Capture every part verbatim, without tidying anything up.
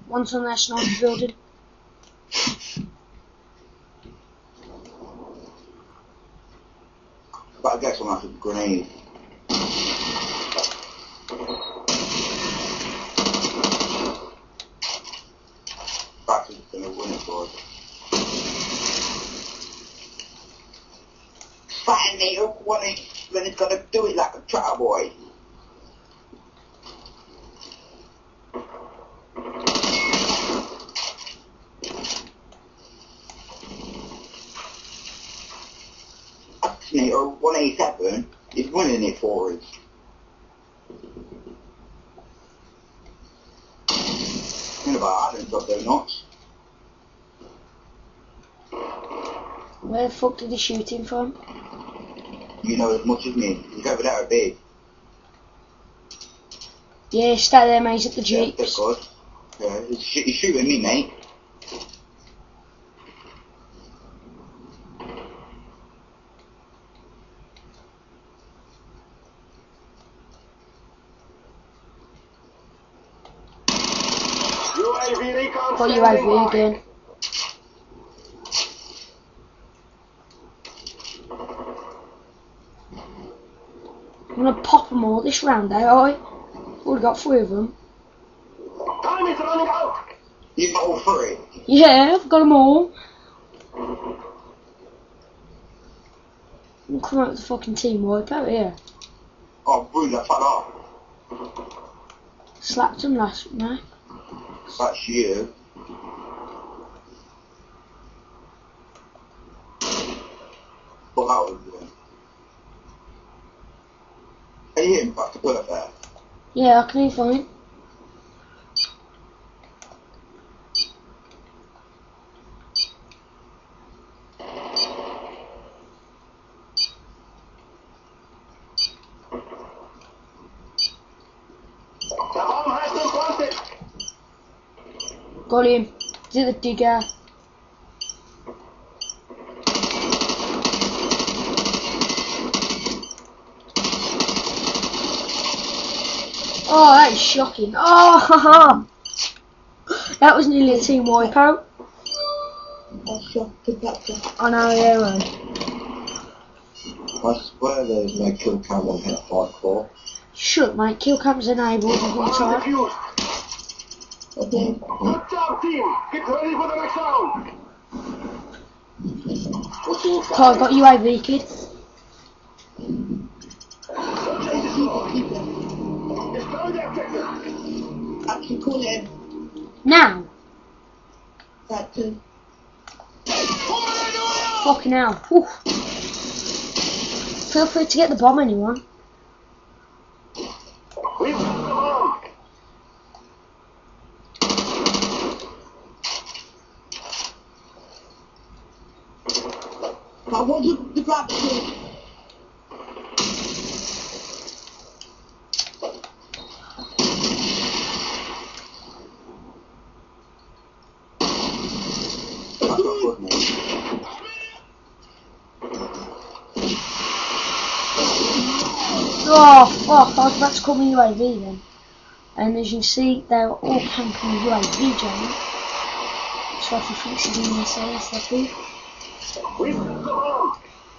One's on their sniper building. But I guess I'm after a grenade. Back is gonna win it for us. Finally, you want it, then it's gonna do it like a trout boy. Or one eighty-seven is winning it for us. Think about it, I don't drop those knots. Where the fuck did he shoot him from? You know as much as me. He's over there a bit. Yeah, stay there, mate, at the Yeah, jeeps. that's good. Yeah, he's, sh he's shooting me, mate. Got U A V again. I'm gonna pop them all this round, eh? I already got three of them. Time is running out. You got all three? Yeah, I've got them all. I'm coming out with the fucking team wipe out here. Oh, boom, that fell off. Slapped them last night. That's you. But that was good. Are you hitting back to work there? Yeah, I can hear fine. The bomb has been planted. Got him. He's at the digger. Oh, that is shocking. Oh, haha. That was nearly a team wipeout. I shot the captain. I know, yeah, man. I swear there's no kill cam on here hardcore. Shut, mate. Kill cam's enabled the whole time. Defused. Okay. Good job, team. Get ready for the next round. So I got U A V, kid. Destroy the objective. Actually, call in. Now. That too. Fucking hell. Whew. Feel free to get the bomb, anyone. We've got the bomb. I want you to grab the kid. Oh, fuck. I was about to call me U A V then. And as you can see, they were all camping the U A V giant. So if you think she's doing this, that's good. We've got the bomb.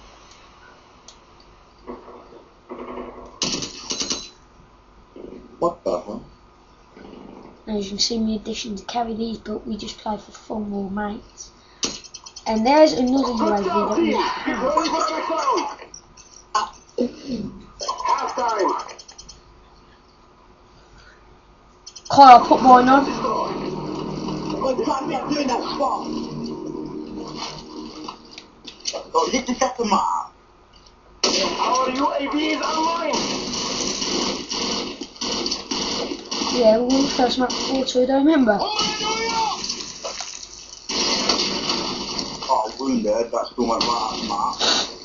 What the hell? And as you can see, my addition to carry these, but we just play for fun, more mates. And there's another U A V that we have. Get ready for the next round. Half time. Kyle, I'll put mine on. Well, you can't get doing that spot. Oh, hit the second mark. Our U A V is online. Yeah, we won the first map before too, don't remember? Oh, wounded, that's still my last mark.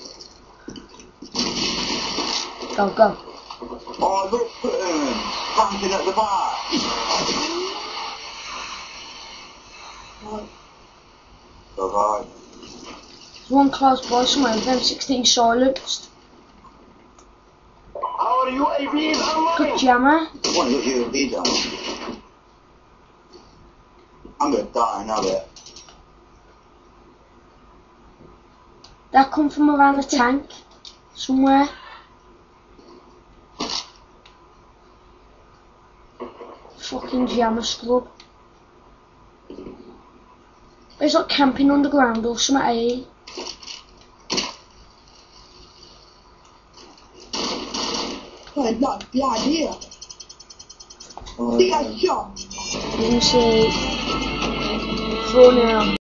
Go, go. Oh, look at him, standing at the back. Survive. There's one close by somewhere with M sixteen silenced. Our U A V is online. Good jammer. One of your U A Vs on. I'm gonna die, I know it. That come from around the tank somewhere. Fucking jammer scrub. He's like camping underground or something, eh? Oh, not the idea. Oh, they got shot. You can see four now.